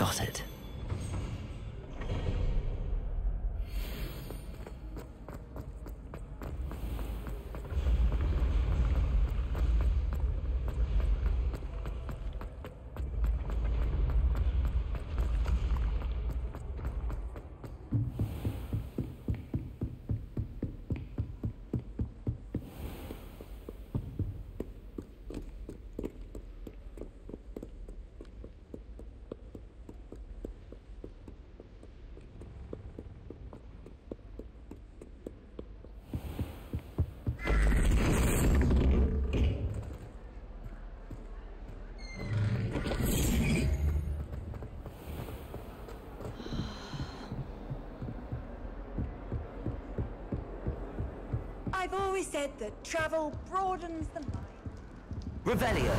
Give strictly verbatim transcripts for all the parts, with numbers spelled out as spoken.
Got it. I've always said that travel broadens the mind. Revelio.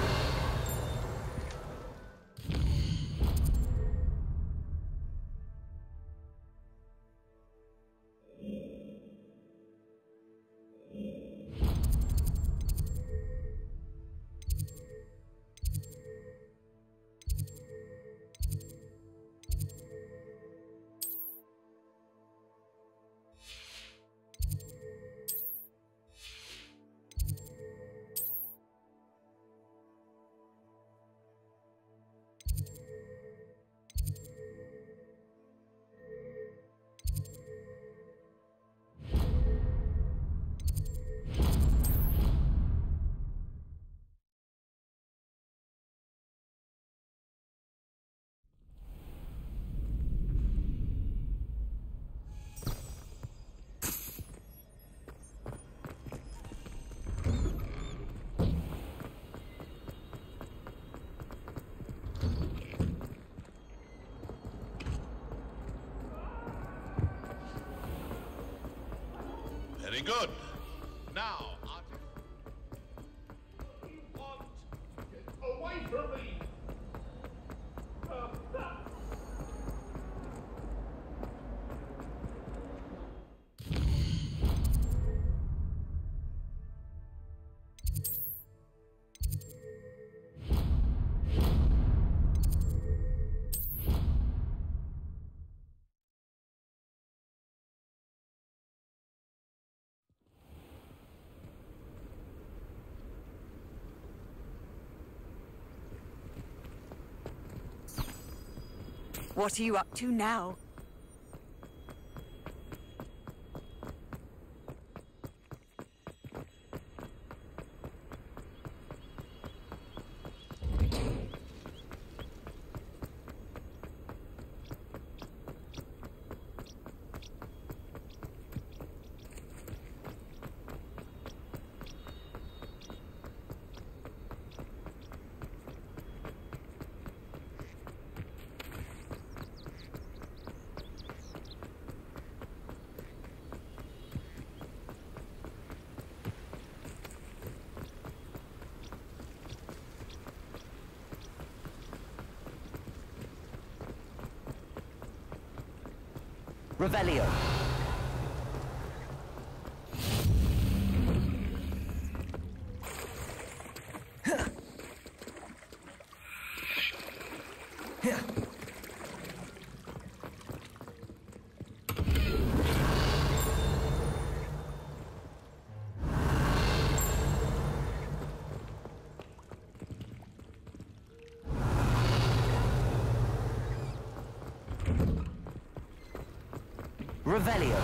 Very good. Now, artist. Want get away from me! Uh, that. What are you up to now? Revelio. Revelio.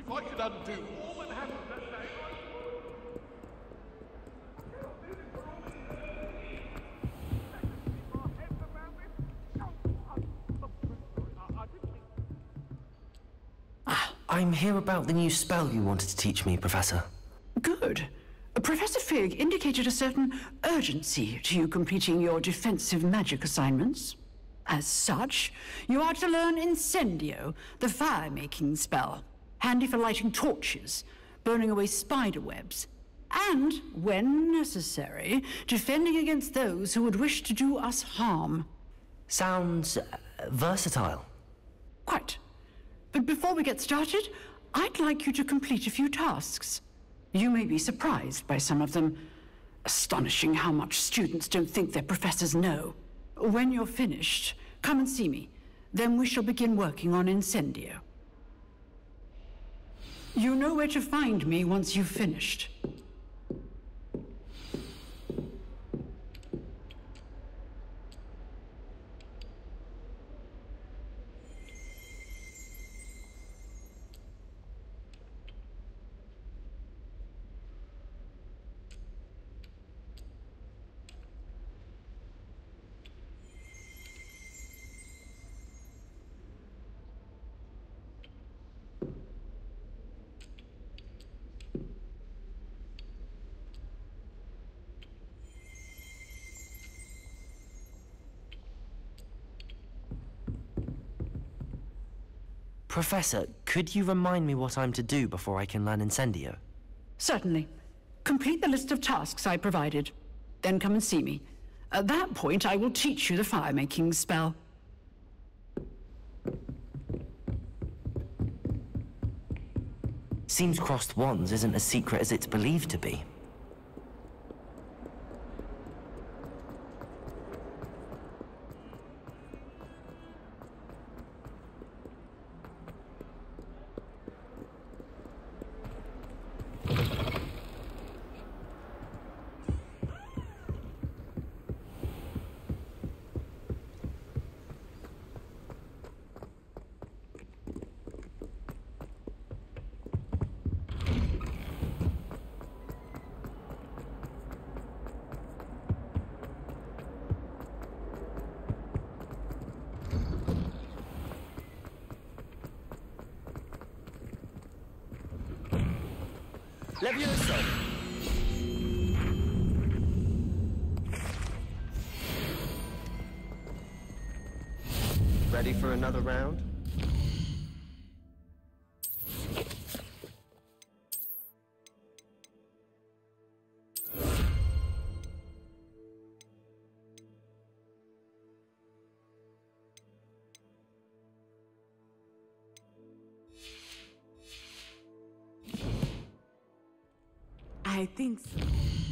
If I could undo all that happened that day, I Ah, I'm here about the new spell you wanted to teach me, Professor. Good. Professor Fig indicated a certain urgency to you completing your defensive magic assignments. As such, you are to learn Incendio, the fire-making spell, handy for lighting torches, burning away spider webs, and, when necessary, defending against those who would wish to do us harm. Sounds uh, versatile. Quite. But before we get started, I'd like you to complete a few tasks. You may be surprised by some of them. Astonishing how much students don't think their professors know. When you're finished, come and see me. Then we shall begin working on Incendio. You know where to find me once you've finished. Professor, could you remind me what I'm to do before I can learn Incendio? Certainly. Complete the list of tasks I provided. Then come and see me. At that point, I will teach you the fire-making spell. Seems crossed wands isn't as secret as it's believed to be. Levioso! Ready for another round? I think so.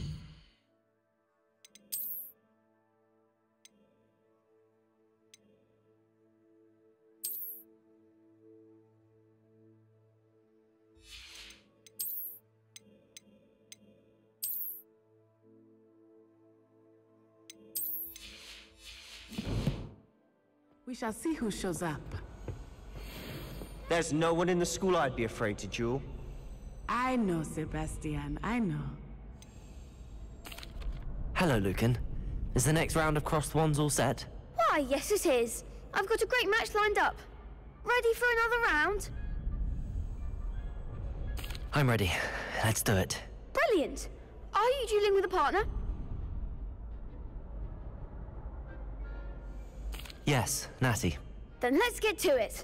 We shall see who shows up. There's no one in the school I'd be afraid to duel. I know, Sebastian, I know. Hello, Lucan. Is the next round of crossed wands all set? Why, yes it is. I've got a great match lined up. Ready for another round? I'm ready. Let's do it. Brilliant. Are you dueling with a partner? Yes, Natty. Then let's get to it.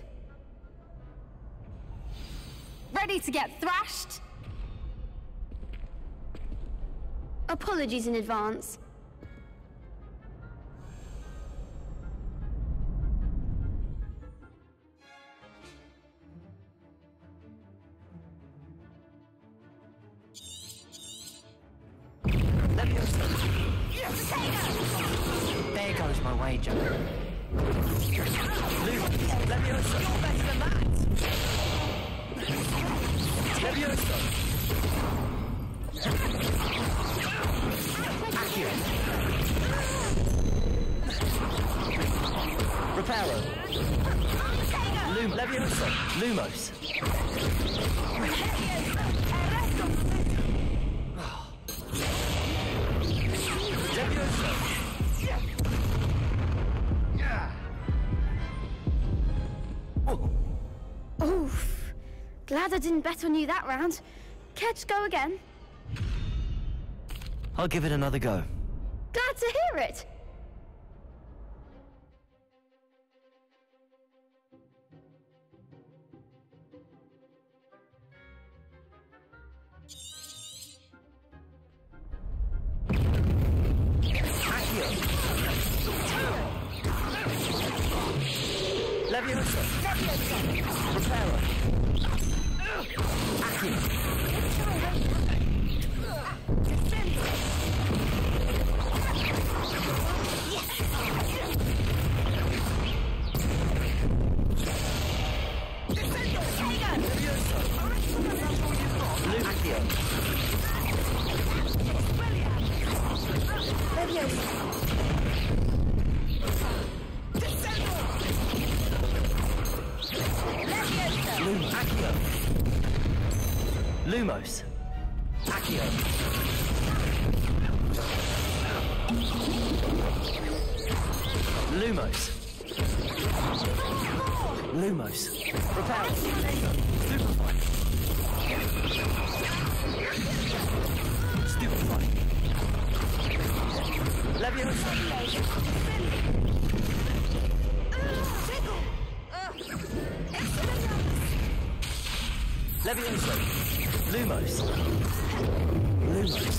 Ready to get thrashed? Apologies in advance. There goes my wager. Luke, Levioso. You're better than that. Levioso. Accurate. Reparo. Luke, Levioso. Lumos. Oof. Glad I didn't bet on you that round. Care to go again? I'll give it another go. Glad to hear it. Leviosa! Reparo! Accio! Leviosa! Accio! Leviosa! Accio! Lumos! Accio! Lumos! Lumos! Repel! Stupefy! Stupefy! Leviosa! Leviosa! Lumos! Lumos!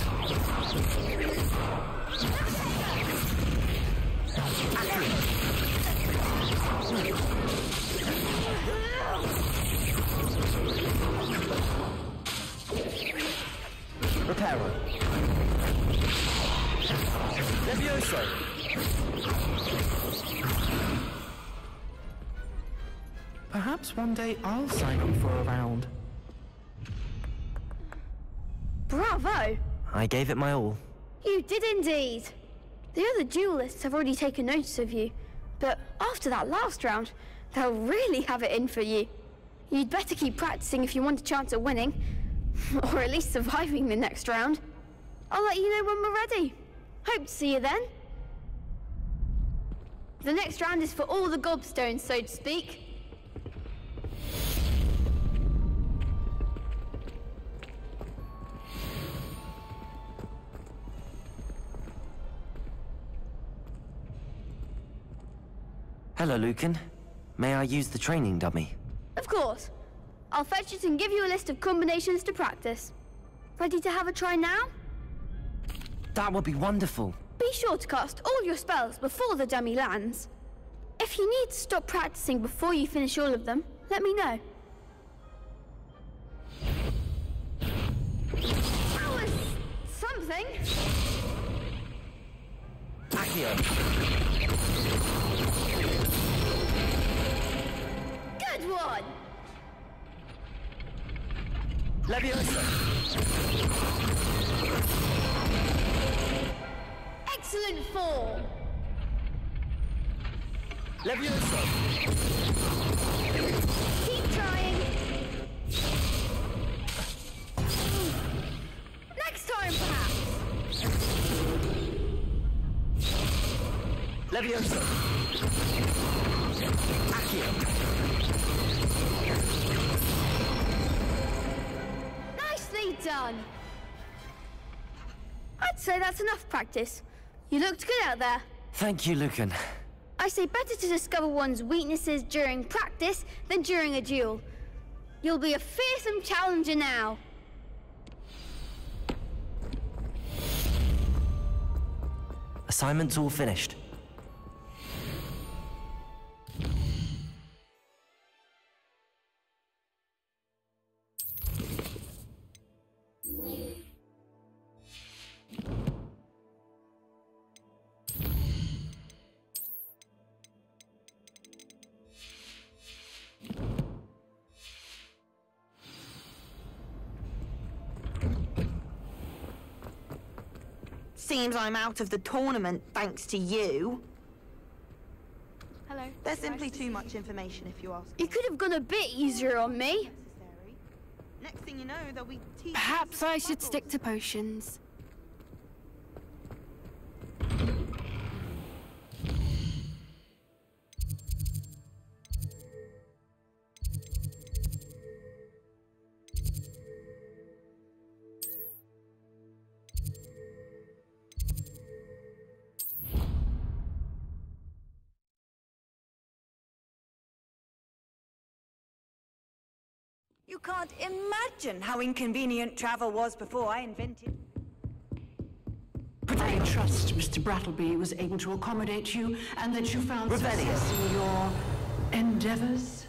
Accio! Reparo! Leviosa! Perhaps one day I'll sign up for a round. Bravo! I gave it my all. You did indeed. The other duelists have already taken notice of you, but after that last round, they'll really have it in for you. You'd better keep practicing if you want a chance at winning, or at least surviving the next round. I'll let you know when we're ready. Hope to see you then. The next round is for all the gobstones, so to speak. Hello, Lucan. May I use the training dummy? Of course. I'll fetch it and give you a list of combinations to practice. Ready to have a try now? That would be wonderful. Be sure to cast all your spells before the dummy lands. If you need to stop practicing before you finish all of them, let me know. That was something. Accio! Good one! Leviosa! Excellent form! Leviosa! Keep trying! Next time, perhaps! Leviosa! Accio! Nicely done! I'd say that's enough practice. You looked good out there. Thank you, Lucan. I say better to discover one's weaknesses during practice than during a duel. You'll be a fearsome challenger now. Assignment's all finished. Seems I'm out of the tournament thanks to you. Hello. There's There's simply too much information if you ask. You could have gone a bit easier on me. Next thing you know, they'll be teaching. Perhaps I should stick to potions. You can't imagine how inconvenient travel was before I invented... I trust Mister Brattleby was able to accommodate you and that you found Revelio. success in your endeavors.